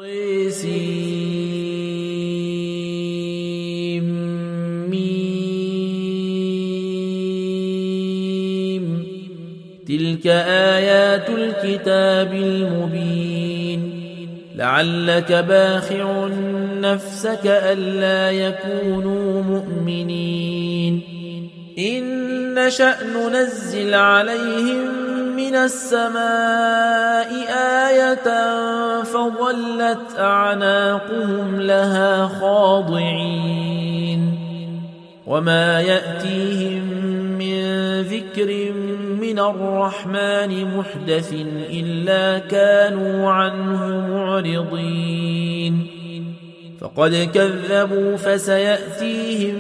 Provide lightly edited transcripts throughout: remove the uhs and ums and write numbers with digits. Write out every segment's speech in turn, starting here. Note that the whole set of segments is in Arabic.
طسيم. تلك آيات الكتاب المبين. لعلك باخع نفسك ألا يكونوا مؤمنين إن نشأ ننزل عليهم من السماء آية فظلت أعناقهم لها خاضعين وما يأتيهم من ذكر من الرحمن محدث إلا كانوا عنه معرضين فقد كذبوا فسيأتيهم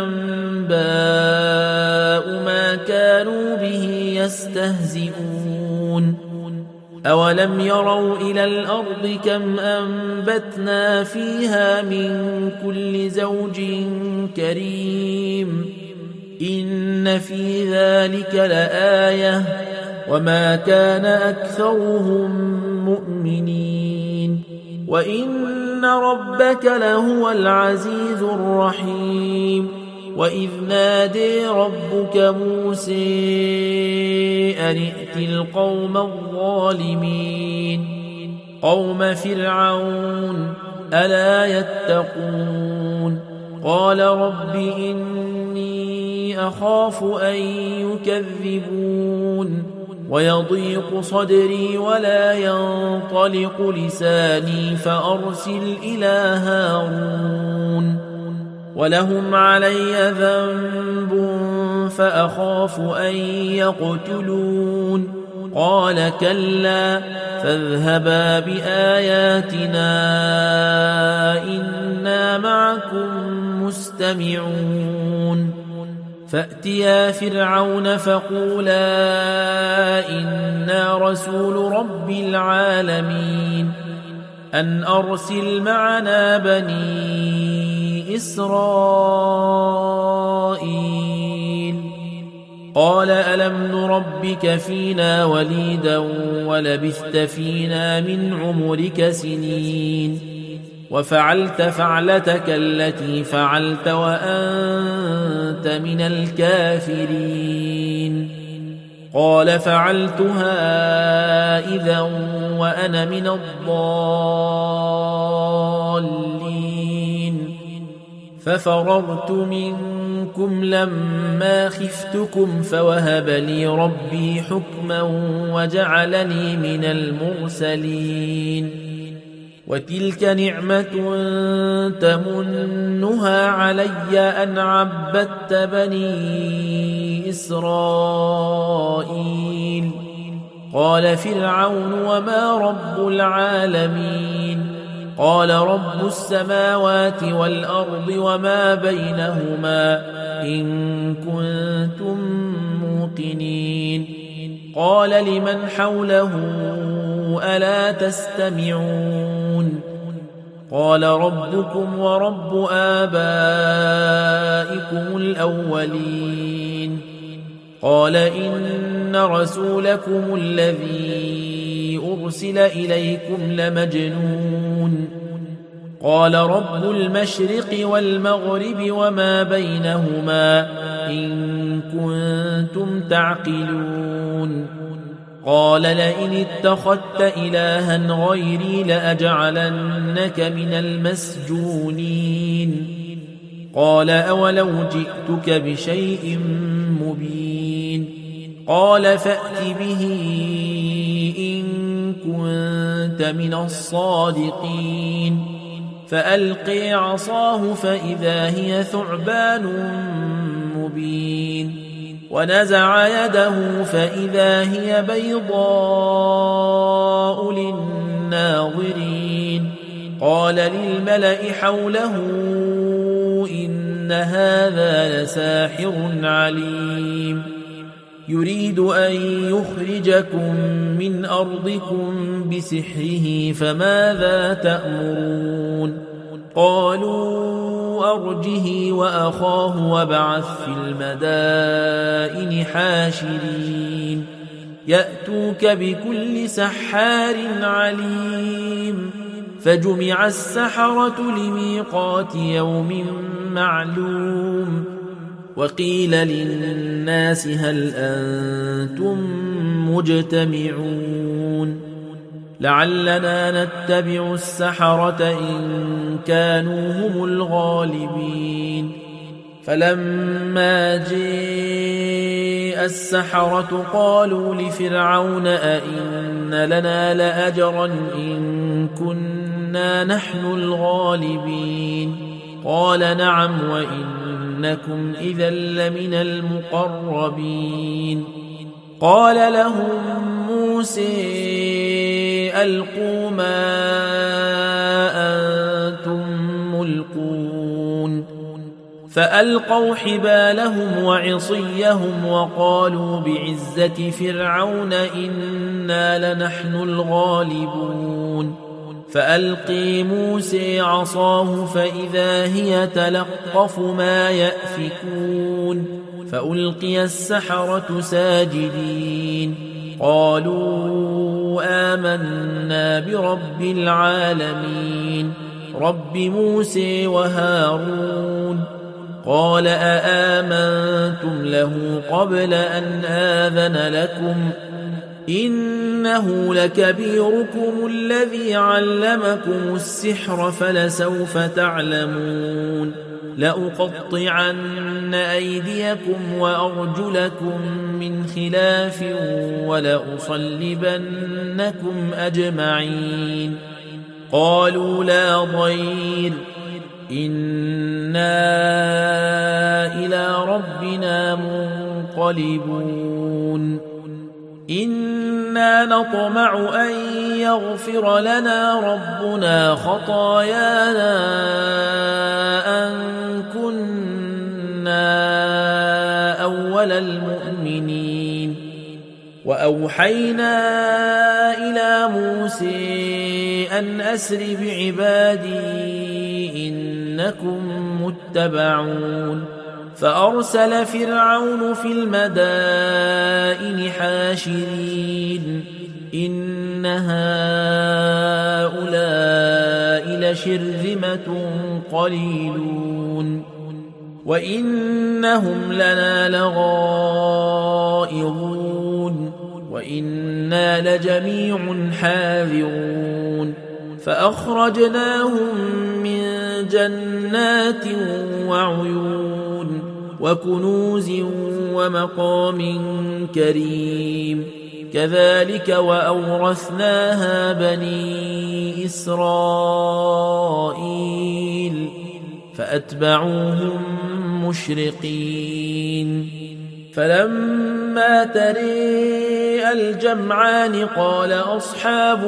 أنباء ما كانوا به يستهزئون أولم يروا إلى الأرض كم أنبتنا فيها من كل زوج كريم إن في ذلك لآية وما كان أكثرهم مؤمنين وإن ربك لهو العزيز الرحيم وإذ نادي ربك موسى أن ائت القوم الظالمين قوم فرعون ألا يتقون قال رب إني أخاف أن يكذبون ويضيق صدري ولا ينطلق لساني فأرسل إلى هارون ولهم علي ذنب فأخاف أن يقتلون قال كلا فاذهبا بآياتنا إنا معكم مستمعون فأتيا فرعون فقولا إنا رسول رب العالمين أن أرسل معنا بني إسرائيل قال ألم نربك فينا وليدا ولبثت فينا من عمرك سنين وفعلت فعلتك التي فعلت وأنت من الكافرين قال فعلتها إذا وأنا من الضالين ففررت منكم لما خفتكم فوهب لي ربي حكما وجعلني من المرسلين وتلك نعمة تمنها علي أن عبدت بني إسرائيل قال فرعون وما رب العالمين قال رب السماوات والأرض وما بينهما إن كنتم موقنين قال لمن حوله ألا تستمعون قال ربكم ورب آبائكم الأولين قال إن رسولكم الذي أرسل إليكم لمجنون قال رب المشرق والمغرب وما بينهما إن كنتم تعقلون قال لئن اتخذت إلها غيري لأجعلنك من المسجونين قال أولو جئتك بشيء مبين قال فأت به إن كنت من الصادقين فألقي عصاه فإذا هي ثعبان مبين ونزع يده فإذا هي بيضاء للناظرين قال للملأ حوله إن هذا لساحر عليم يريد أن يخرجكم من أرضكم بسحره فماذا تأمرون قالوا أرجه وأخاه وابعث في المدائن حاشرين يأتوك بكل سحار عليم فجمع السحرة لميقات يوم معلوم وقيل للناس هل أنتم مجتمعون لعلنا نتبع السحرة إن كانوا هم الغالبين فلما جاء السحرة قالوا لفرعون أئن لنا لأجرا إن كنا نحن الغالبين قال نعم وإنكم إذا لمن المقربين قال لهم موسى ألقوا ما أنتم ملقون فألقوا حبالهم وعصيهم وقالوا بعزة فرعون إنا لنحن الغالبون فألقي موسى عصاه فإذا هي تلقف ما يأفكون فألقي السحرة ساجدين قالوا آمنا برب العالمين رب موسى وهارون قال أآمنتم له قبل أن آذن لكم إنه لكبيركم الذي علمكم السحر فلسوف تعلمون لأقطعن أيديكم وأرجلكم من خلاف ولأصلبنكم أجمعين قالوا لا ضير إنا إلى ربنا منقلبون إنا نطمع أن يغفر لنا ربنا خطايانا أن كنا أول المؤمنين وأوحينا إلى موسى أن أسر بعبادي إنكم متبعون فأرسل فرعون في المدائن حاشرين إن هؤلاء لشرذمة قليلون وإنهم لنا لغائظون وإنا لجميع حاذرون فأخرجناهم من جنات وعيون وكنوز ومقام كريم كذلك وأورثناها بني إسرائيل فأتبعوهم مشرقين فلما تري الجمعان قال أصحاب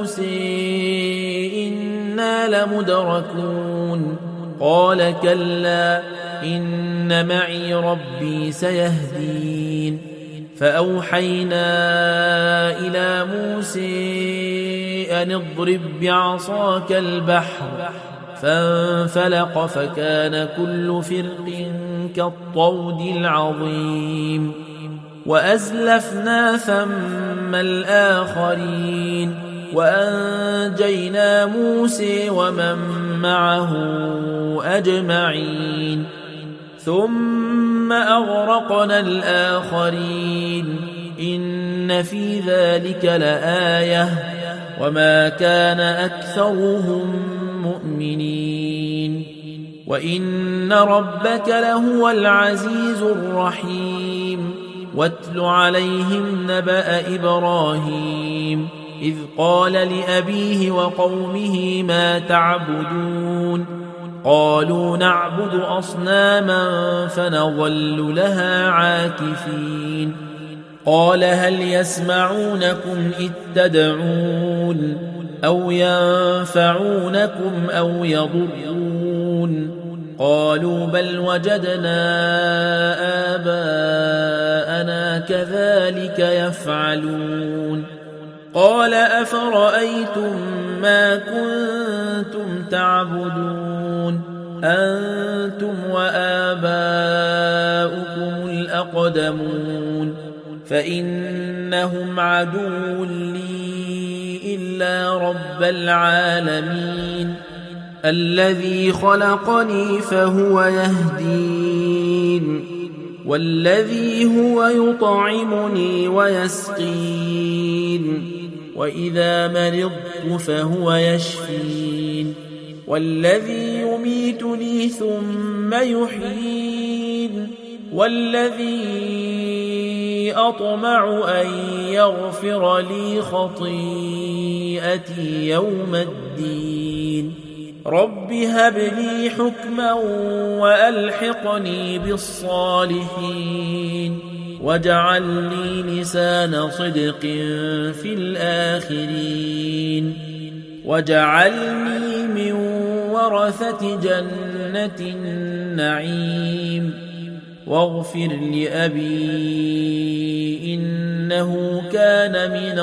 موسى إنا لمدركون قال كلا إن معي ربي سيهدين فأوحينا إلى موسى أن اضرب بعصاك البحر فانفلق فكان كل فرق كالطود العظيم وأزلفنا ثم الآخرين وأنجينا موسى ومن معه أجمعين ثم أغرقنا الآخرين إن في ذلك لآية وما كان أكثرهم مؤمنين وإن ربك لهو العزيز الرحيم واتل عليهم نبأ إبراهيم إذ قال لأبيه وقومه ما تعبدون قالوا نعبد أصناما فنظل لها عاكفين قال هل يسمعونكم إذ تدعون أو ينفعونكم أو يضرون قالوا بل وجدنا آباءنا كذلك يفعلون قال أفرأيتم ما كنتم تعبدون أنتم وآباؤكم الأقدمون فإنهم عدو لي إلا إلا رب العالمين الذي خلقني فهو يهدين والذي هو يطعمني ويسقين وإذا مرضت فهو يشفين والذي يميتني ثم يحيين والذي أطمع أن يغفر لي خطيئتي يوم الدين رب هب لي حكما وألحقني بالصالحين واجعل لي لسان صدق في الآخرين واجعلني من ورثة جنة النعيم واغفر لأبي إنه كان من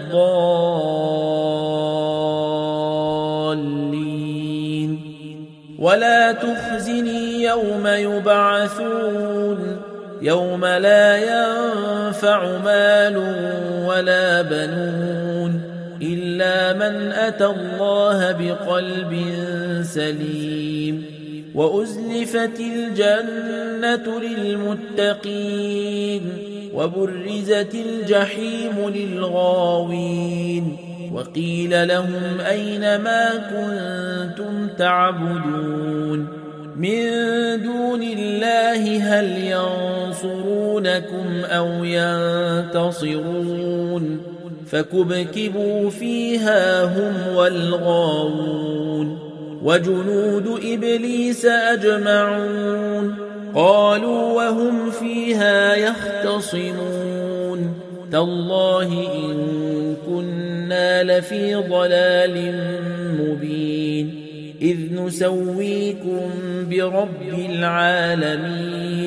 الضالين ولا تخزني يوم يبعثون يوم لا ينفع مال ولا بنون إلا من أتى الله بقلب سليم وأزلفت الجنة للمتقين وبرزت الجحيم للغاوين وقيل لهم أين ما كنتم تعبدون من دون الله هل ينصرونكم أو ينتصرون فكبكبوا فيها هم والغاوون وجنود إبليس أجمعون قالوا وهم فيها يختصمون تالله إن كنا لفي ضلال مبين إذ نسويكم برب العالمين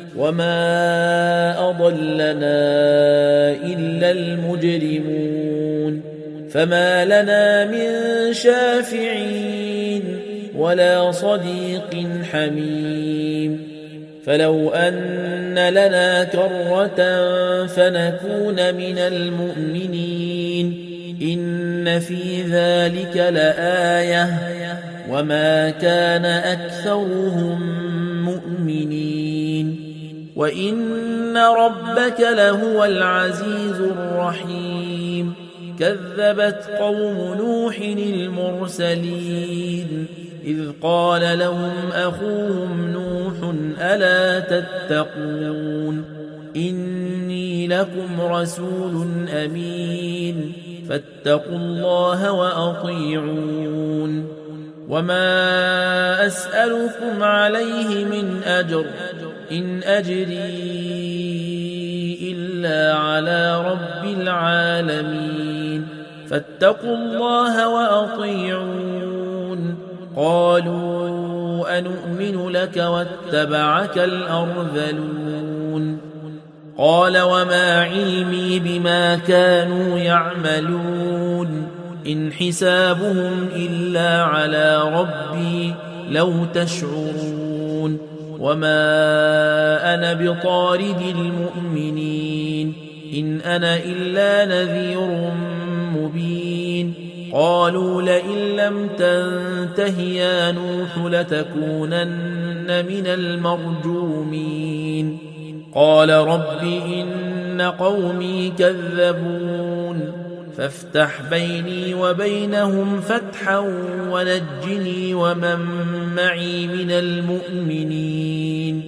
وما أضلنا إلا المجرمون فما لنا من شافعين ولا صديق حميم فلو أن لنا كرة فنكون من المؤمنين إن في ذلك لآية وما كان أكثرهم مؤمنين وإن ربك لهو العزيز الرحيم كذبت قوم نوح المرسلين إذ قال لهم أخوهم نوح ألا تتقون إني لكم رسول أمين فاتقوا الله وأطيعون وما أسألكم عليه من أجر إن أجري إلا على رب العالمين فاتقوا الله وأطيعون قالوا أنؤمن لك واتبعك الأرذلون قال وما علمي بما كانوا يعملون إن حسابهم إلا على ربي لو تشعرون وما أنا بطارد المؤمنين إن أنا إلا نذير مبين قالوا لئن لم تنته يا نوح لتكونن من المرجومين قال رب إن قومي كذبون فافتح بيني وبينهم فتحا ونجني ومن معي من المؤمنين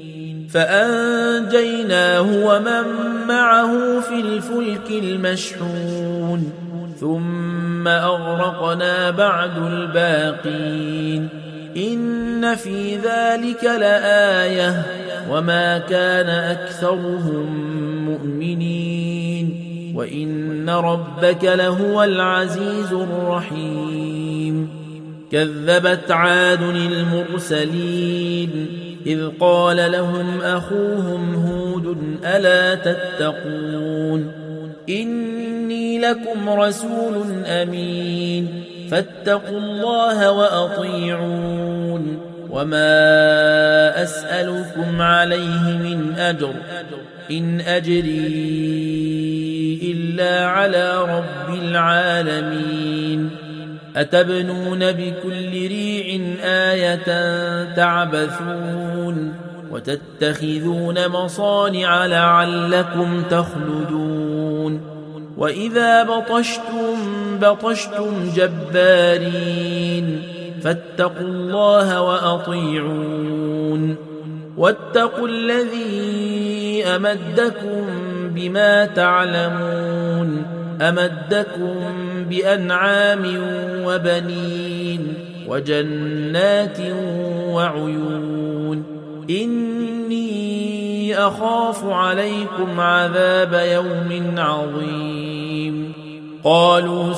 فأنجيناه ومن معه في الفلك المشحون ثم أغرقنا بعد الباقين إن في ذلك لآية وما كان أكثرهم مؤمنين وإن ربك لهو العزيز الرحيم كذبت عاد المرسلين إذ قال لهم أخوهم هود ألا تتقون إني لكم رسول أمين فاتقوا الله وأطيعون وما أسألكم عليه من أجر إن أجري إلا على رب العالمين أتبنون بكل ريع آية تعبثون وتتخذون مصانع لعلكم تخلدون وإذا بطشتم جبارين فاتقوا الله وأطيعون واتقوا الذي أمدكم بما تعلمون أمدكم بأنعام وبنين وجنات وعيون إني أخاف عليكم عذاب يوم عظيم قالوا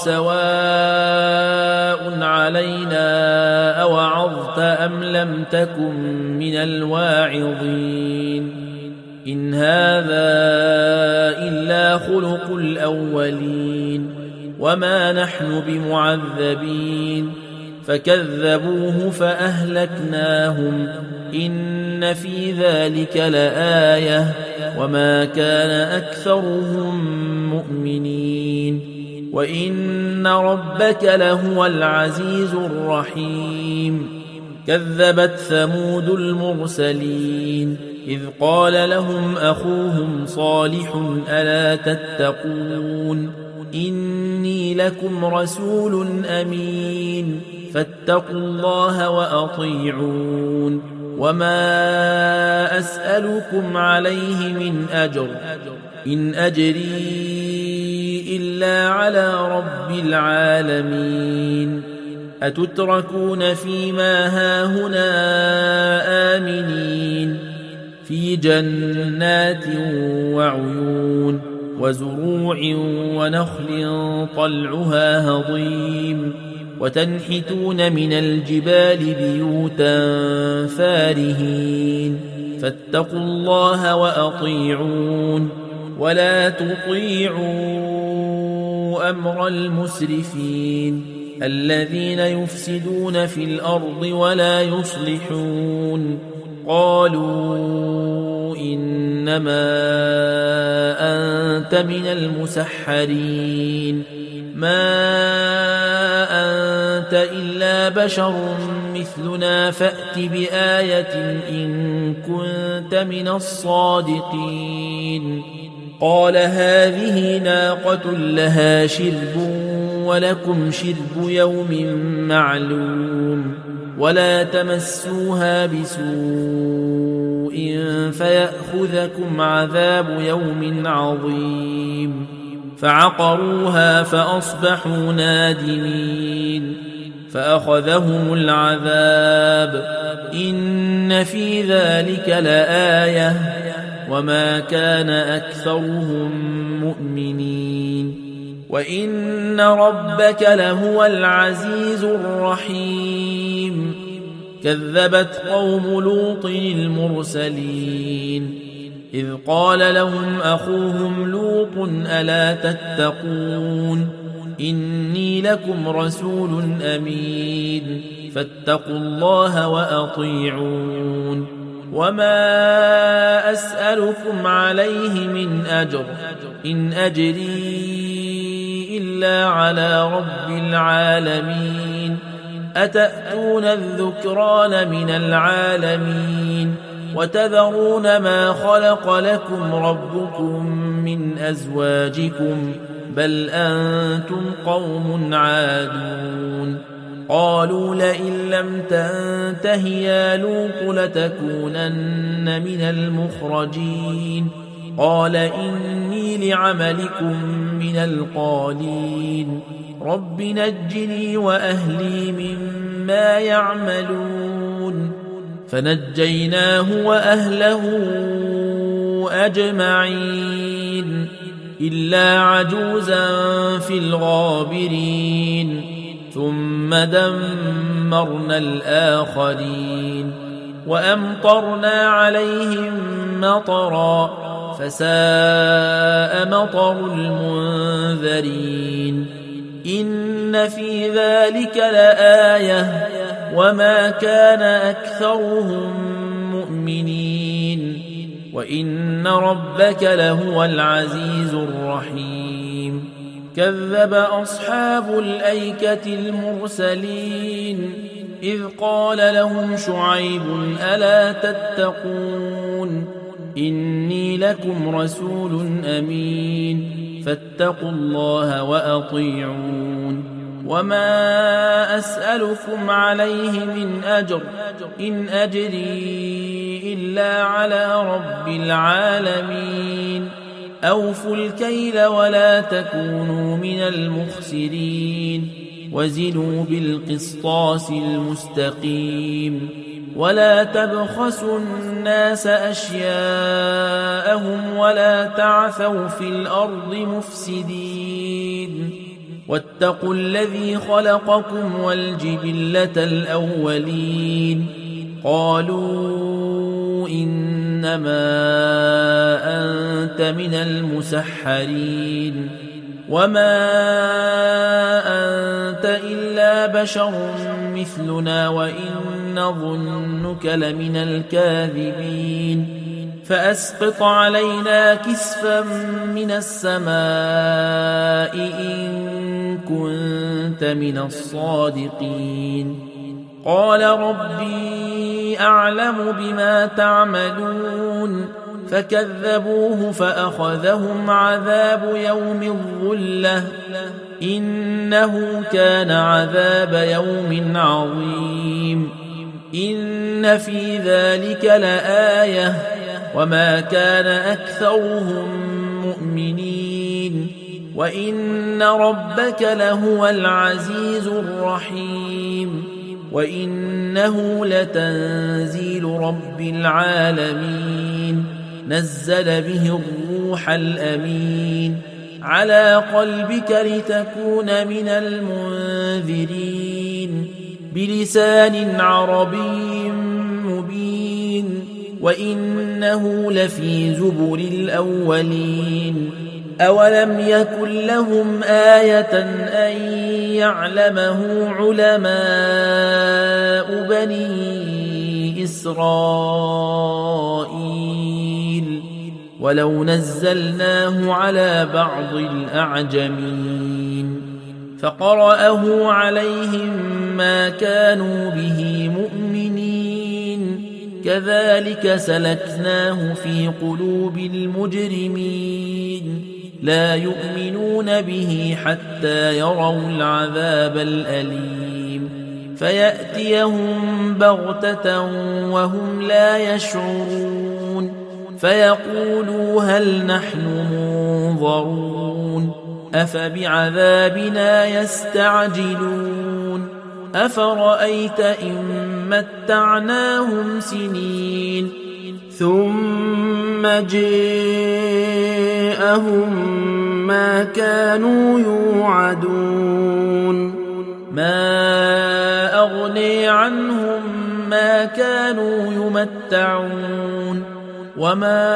سواء علينا أوعظت أم لم تكن من الواعظين إن هذا إلا خلق الأولين وما نحن بمعذبين فكذبوه فأهلكناهم إن في ذلك لآية وما كان أكثرهم مؤمنين وإن ربك لهو العزيز الرحيم كذبت ثمود المرسلين إذ قال لهم أخوهم صالح ألا تتقون إني لكم رسول أمين فاتقوا الله وأطيعون وما أسألكم عليه من أجر إن أجري إلا على رب العالمين أتتركون فيما هاهنا آمنين في جنات وعيون وزروع ونخل طلعها هضيم وتنحتون من الجبال بيوتا فارهين فاتقوا الله وأطيعون ولا تطيعوا أمر المسرفين الذين يفسدون في الأرض ولا يصلحون قالوا إنما أنت من المسحرين ما أنت إلا بشر مثلنا فأت بآية إن كنت من الصادقين قال هذه ناقة لها شرب ولكم شرب يوم معلوم ولا تمسوها بسوء فيأخذكم عذاب يوم عظيم فعقروها فأصبحوا نادمين فأخذهم العذاب إن في ذلك لآية وما كان أكثرهم مؤمنين وإن ربك لهو العزيز الرحيم كذبت قوم لوط المرسلين إذ قال لهم أخوهم لوط ألا تتقون إني لكم رسول أمين فاتقوا الله وأطيعون وما أسألكم عليه من أجر إن أجري إلا على رب العالمين أتأتون الذكران من العالمين وتذرون ما خلق لكم ربكم من أزواجكم بل أنتم قوم عادون قالوا لئن لم تنته يا لوط لتكونن من المخرجين قال إني لعملكم من القالين رب نجني وأهلي مما يعملون فنجيناه وأهله أجمعين إلا عجوزا في الغابرين ثم دمرنا الآخرين وأمطرنا عليهم مطرا فساء مطر المنذرين إن في ذلك لآية وما كان أكثرهم مؤمنين وإن ربك لهو العزيز الرحيم كذب أصحاب الأيكة المرسلين إذ قال لهم شعيب ألا تتقون إني لكم رسول أمين فاتقوا الله وأطيعون وما أسألكم عليه من أجر إن أجري إلا على رب العالمين أوفوا الكيل ولا تكونوا من المخسرين وزنوا بالقسطاس المستقيم ولا تبخسوا الناس أشياءهم ولا تعثوا في الأرض مفسدين واتقوا الذي خلقكم والجبلة الأولين قالوا إنما أنت من المسحرين وما أنت إلا بشر مثلنا وإن نظنك لمن الكاذبين فأسقط علينا كسفا من السماء إن كنت من الصادقين قال ربي أعلم بما تعملون فكذبوه فأخذهم عذاب يوم الظلة إنه كان عذاب يوم عظيم إن في ذلك لآية وما كان أكثرهم مؤمنين وإن ربك لهو العزيز الرحيم وإنه لتنزيل رب العالمين نزل به الروح الأمين على قلبك لتكون من المنذرين بلسان عربي مبين وإنه لفي زبر الأولين أولم يكن لهم آية أن يعلمه علماء بني إسرائيل ولو نزلناه على بعض الأعجمين فقرأه عليهم ما كانوا به مؤمنين كذلك سلكناه في قلوب المجرمين لا يؤمنون به حتى يروا العذاب الأليم فيأتيهم بغتة وهم لا يشعرون فيقولوا هل نحن منظرون أفبعذابنا يستعجلون أفرأيت إن متعناهم سنين ثم جاءهم ما كانوا يوعدون ما أغني عنهم ما كانوا يمتعون وما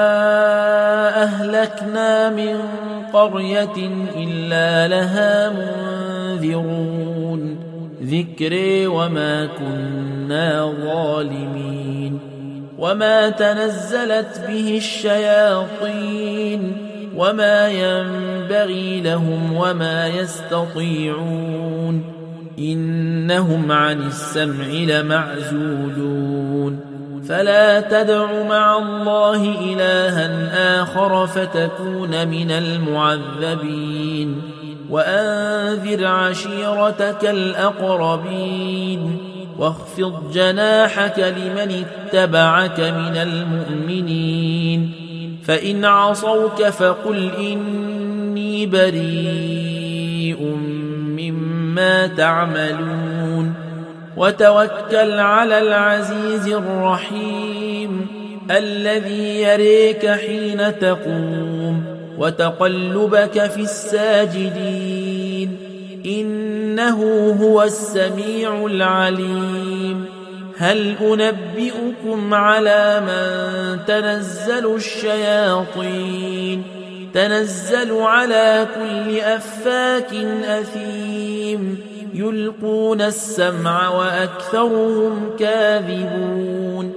أهلكنا من قرية إلا لها منذرون ذكري وما كنا ظالمين وما تنزلت به الشياطين وما ينبغي لهم وما يستطيعون إنهم عن السمع لمعزولون فلا تدع مع الله إلها آخر فتكون من المعذبين وأنذر عشيرتك الأقربين واخفض جناحك لمن اتبعك من المؤمنين فإن عصوك فقل إني بريء مما تعملون وتوكل على العزيز الرحيم الذي يريك حين تقوم وتقلبك في الساجدين إنه هو السميع العليم هل أنبئكم على من تنزل الشياطين تنزل على كل أفاك أثيم يلقون السمع وأكثرهم كاذبون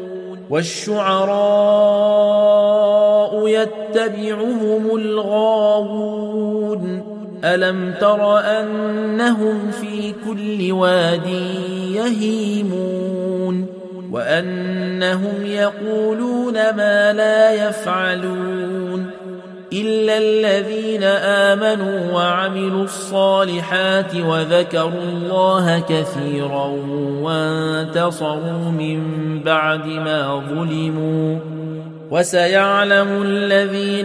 والشعراء يتبعهم الغاوون ألم تر أنهم في كل واد يهيمون وأنهم يقولون ما لا يفعلون إلا الذين آمنوا وعملوا الصالحات وذكروا الله كثيرا وانتصروا من بعد ما ظلموا وسيعلم الذين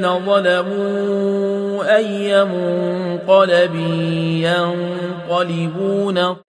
ظلموا أي منقلب ينقلبون